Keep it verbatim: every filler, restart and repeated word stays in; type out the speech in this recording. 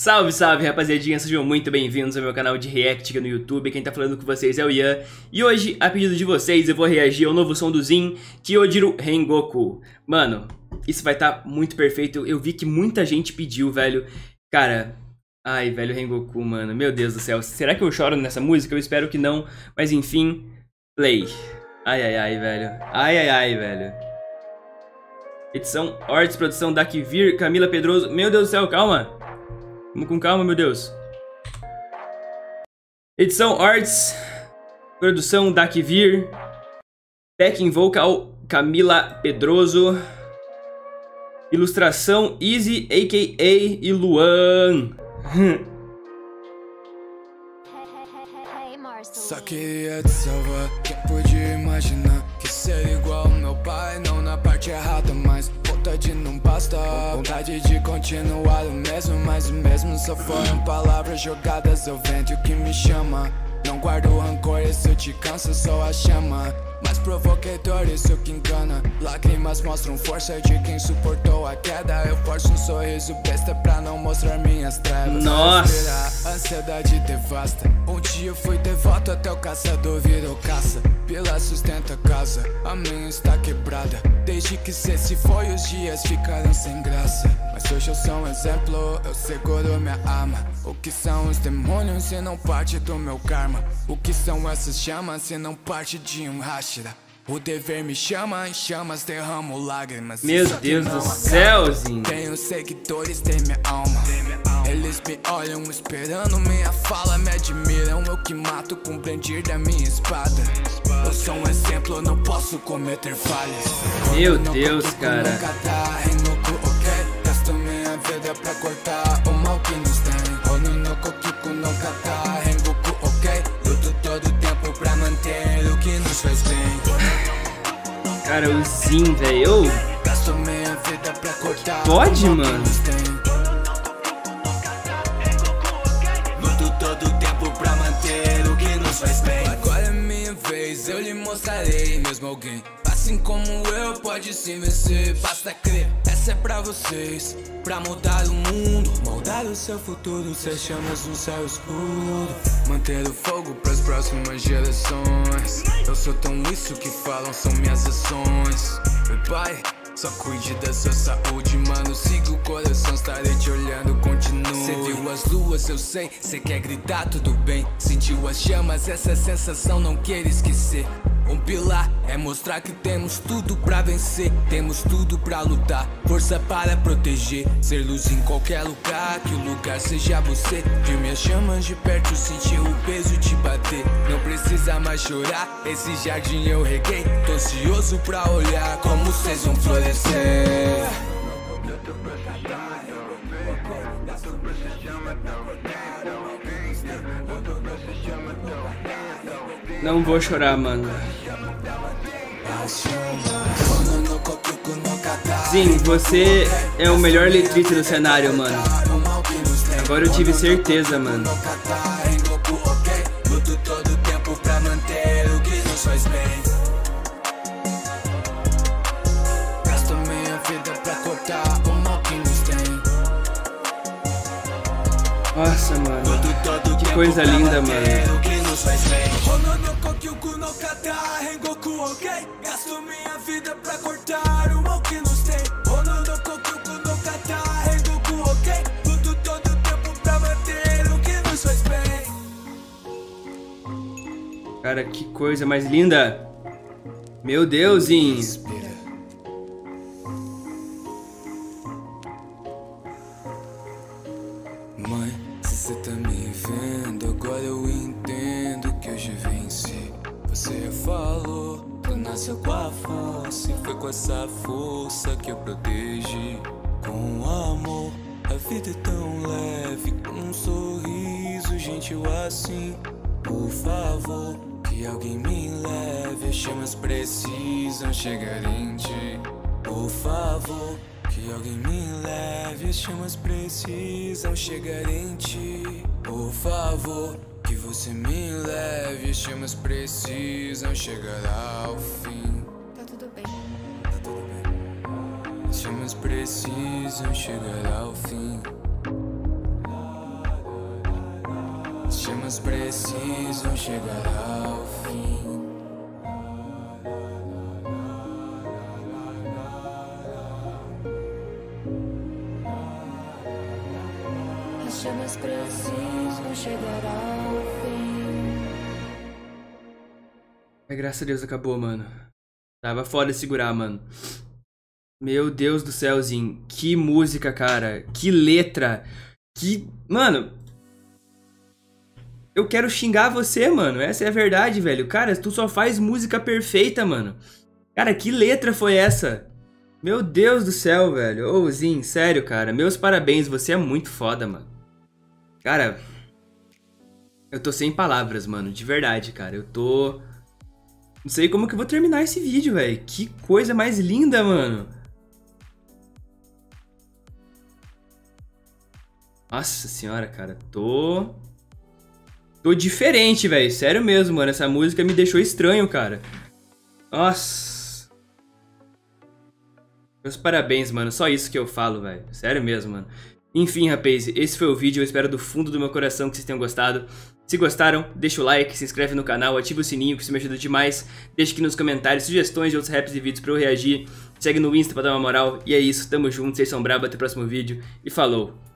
Salve, salve, rapaziadinha, sejam muito bem-vindos ao meu canal de react aqui no YouTube. Quem tá falando com vocês é o Ian. E hoje, a pedido de vocês, eu vou reagir ao novo som do Zin, Kyojiro Rengoku. Mano, isso vai tá muito perfeito. Eu vi que muita gente pediu, velho. Cara, ai, velho, Rengoku, mano, meu Deus do céu. Será que eu choro nessa música? Eu espero que não, mas enfim, play. Ai, ai, ai, velho. Ai, ai, ai, velho. Edição, artes, produção, Dakivir, Camila Pedroso. Meu Deus do céu, calma. Vamos com calma, meu Deus. Edição, arts, produção, Dakivir, backing vocal, Camila Pedroso, ilustração, Easy, a k a. e Luan. Só queria te salvar, quem podia imaginar que ser igual ao meu pai, não na parte errada, mas vontade não basta. Vontade de continuar o mesmo, mas o mesmo só foram palavras jogadas ao vento. O que me chama, não guardo rancor, isso te cansa, só a chama. Mas provocador, isso que engana. Lágrimas mostram força de quem suportou a queda. Eu forço um sorriso besta pra não mostrar minhas trevas. Nossa! A ansiedade devasta. Um dia eu fui devoto até o caçador virou caça. Pila sustenta a casa, a minha está quebrada. Desde que cê se foi, os dias ficaram sem graça. Mas hoje eu sou um exemplo, eu seguro minha arma. O que são os demônios se não parte do meu karma? O que são essas chamas se não parte de um Hashira? O dever me chama, em chamas derramo lágrimas. Meu Deus do céu, Zin. Tenho seguidores, tem minha alma. Eles me olham esperando minha fala, me admiram. Eu que mato com o brandir da minha espada. Eu sou um exemplo, eu não posso cometer falhas. Meu Deus, cara. Gasto minha vida pra cortar o mal que nos tem. Ono no Kokiku no kata, Rengoku, ok. Luto todo o tempo pra manter o que nos faz bem. Cara, o Zin, velho. Gasto minha vida pra cortar. Pode, mano? Luto todo o tempo pra manter o que nos faz bem. Agora é minha vez, eu lhe mostrarei. Mesmo alguém, assim como eu, pode se vencer. Basta crer, essa é pra vocês. Pra mudar o mundo, moldar o seu futuro. Ser chamas no céu escuro. Manter o fogo pras próximas gerações. Eu sou tão isso que falam são minhas ações. Meu pai, só cuide da sua saúde, mano. Siga o coração, estarei te olhando, continue. Cê viu as luas, eu sei, cê quer gritar, tudo bem. Sentiu as chamas, essa sensação não quer esquecer. Um pilar é mostrar que temos tudo pra vencer. Temos tudo pra lutar, força para proteger. Ser luz em qualquer lugar, que o lugar seja você. De minhas chamas de perto, sentir o peso te bater. Não precisa mais chorar, esse jardim eu reguei. Tô ansioso pra olhar como vocês vão florescer. Não vou chorar, mano. Sim, você é o melhor letrista do cenário, mano. Agora eu tive certeza, mano. Luto todo o tempo pra manter o que nos faz bem. Gasto minha vida pra cortar o mal que nos tem. Nossa, mano. Que coisa linda, mano. Gasto minha vida pra cortar o mal que nos tem. Ok. Luto todo o tempo pra manter o que nos faz bem. Cara, que coisa mais linda. Meu Deus, Zin. Respira. Mãe, se você tá me vendo, agora eu entendo que hoje venci. Você falou, tu nasceu com a face. Foi com essa força que eu protegi. Com amor, a vida é tão leve. Com um sorriso gentil assim. Por favor, que alguém me leve. As chamas precisam chegar em ti. Por favor, que alguém me leve. As chamas precisam chegar em ti. Por favor, que você me leve. As chamas precisam chegar ao fim. Tá tudo bem. Tá tudo bem. As chamas precisam chegar ao fim. As chamas precisam chegar ao fim. As chamas precisam chegar ao fim. Ai, graças a Deus acabou, mano. Tava foda de segurar, mano. Meu Deus do céuzinho. Que música, cara. Que letra. Que... Mano... Eu quero xingar você, mano. Essa é a verdade, velho. Cara, tu só faz música perfeita, mano. Cara, que letra foi essa? Meu Deus do céu, velho. Ô, Zin, sério, cara. Meus parabéns. Você é muito foda, mano. Cara... Eu tô sem palavras, mano. De verdade, cara. Eu tô... Não sei como que eu vou terminar esse vídeo, velho. Que coisa mais linda, mano. Nossa senhora, cara. Tô... Tô diferente, velho. Sério mesmo, mano. Essa música me deixou estranho, cara. Nossa. Meus parabéns, mano. Só isso que eu falo, velho. Sério mesmo, mano. Enfim, rapaz. Esse foi o vídeo. Eu espero do fundo do meu coração que vocês tenham gostado. Se gostaram, deixa o like, se inscreve no canal, ativa o sininho que isso me ajuda demais. Deixa aqui nos comentários sugestões de outros raps e vídeos pra eu reagir. Segue no Insta pra dar uma moral. E é isso. Tamo junto. Vocês são brabos. Até o próximo vídeo. E falou.